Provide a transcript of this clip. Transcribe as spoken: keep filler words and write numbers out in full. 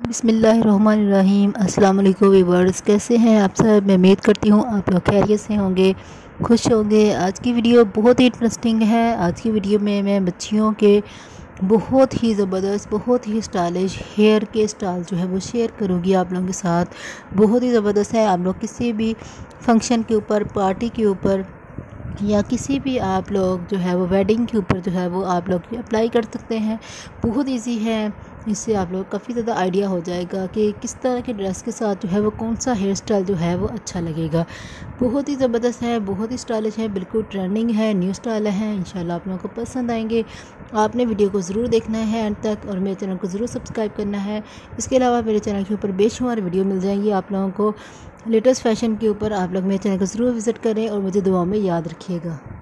बिस्मिल्लाहिर्रहमानिर्रहीम। अस्सलाम वालेकुम व्यूअर्स, कैसे हैं आप सब। मैं उम्मीद करती हूँ आप लोग खैरियत से होंगे, खुश होंगे। आज की वीडियो बहुत ही इंटरेस्टिंग है। आज की वीडियो में मैं बच्चियों के बहुत ही ज़बरदस्त, बहुत ही स्टाइलिश हेयर के स्टाइल जो है वो शेयर करूँगी आप लोगों के साथ। बहुत ही ज़बरदस्त है। आप लोग किसी भी फंक्शन के ऊपर, पार्टी के ऊपर या किसी भी आप लोग जो है वो वेडिंग के ऊपर जो है वो आप लोग अप्लाई कर सकते हैं। बहुत इजी है। इससे आप लोग काफ़ी ज़्यादा आइडिया हो जाएगा कि किस तरह के ड्रेस के साथ जो है वो कौन सा हेयर स्टाइल जो है वो अच्छा लगेगा। बहुत ही ज़बरदस्त है, बहुत ही स्टाइलिश है, बिल्कुल ट्रेंडिंग है, न्यू स्टाइल है। इंशाल्लाह आप लोगों को पसंद आएंगे। आपने वीडियो को ज़रूर देखना है एंड तक और मेरे चैनल को ज़रूर सब्सक्राइब करना है। इसके अलावा मेरे चैनल के ऊपर बेशुमार वीडियो मिल जाएंगी आप लोगों को लेटेस्ट फैशन के ऊपर। आप लोग मेरे चैनल को ज़रूर विज़िट करें और मुझे दुआओं में याद रखिएगा।